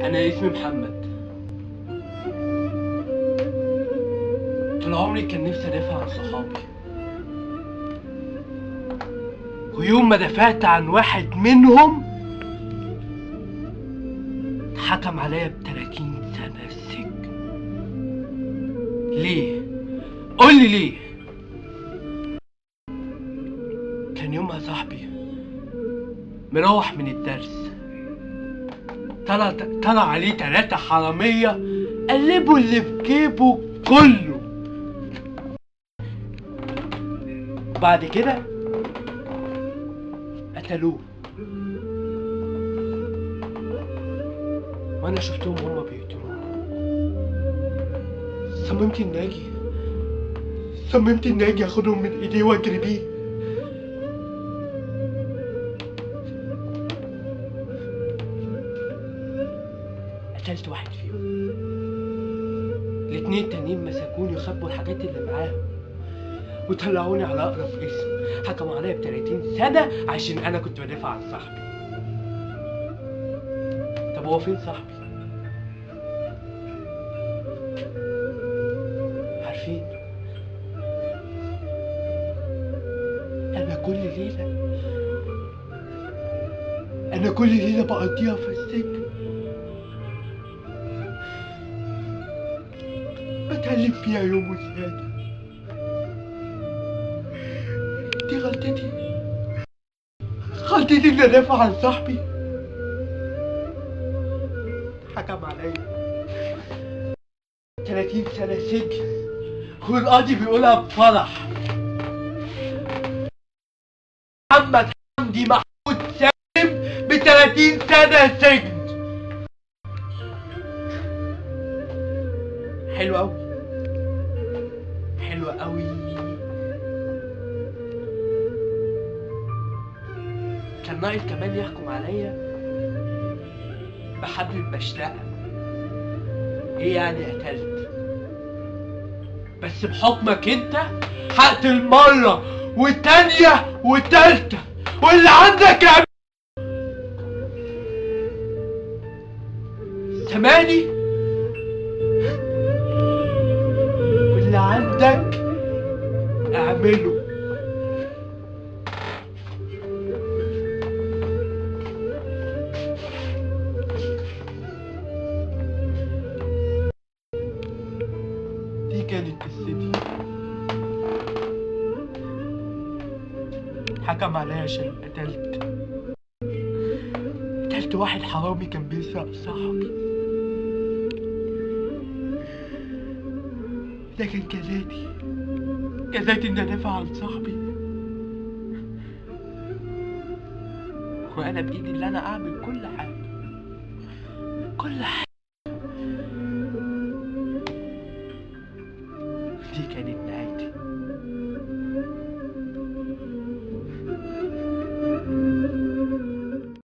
أنا اسمي محمد. طول عمري كان نفسي أدافع عن صحابي، ويوم ما دافعت عن واحد منهم اتحكم عليا ب30 سنة السجن. ليه؟ قولي ليه؟ كان يومها صاحبي مروح من الدرس، طلع عليه 3 حرامية قلبوا اللي في جيبه كله. بعد كده قتلوه، وانا شفتهم هما بيقتلوه. صممت اني اجي اخدهم من ايديه واجري بيه. قتلت واحد فيهم، الاتنين التانيين مسكوني وخبوا الحاجات اللي معاهم وطلعوني على اقرب اسم. حكموا عليا ب30 سنة عشان انا كنت بدافع عن صاحبي. طب هو فين صاحبي؟ عارفين، انا كل ليلة بقضيها في السجن بتقلب فيها يوم وزيادة. دي غلطتي اني ادافع عن صاحبي. حكم عليا 30 سنة سجن، والقاضي بيقولها بفرح. محمد حمدي محمود سالم ب30 سنة سجن. حلو أوي، حلو أوي. كان ناقص كمان يحكم عليا بحبل المشنقة. ايه يعني قتلت؟ بس بحكمك انت هقتل مرة والتانية والتالتة، واللي عندك اعمل. سامعني؟ واللي عندك اعمله. دي كانت قصتي. حكم عليا عشان قتلت واحد حرامي كان بيسرق صاحبي. لكن جزاتي اني ادافع عن صاحبي، وانا بايدي اللي انا اعمل كل حاجة. دي كانت نهاية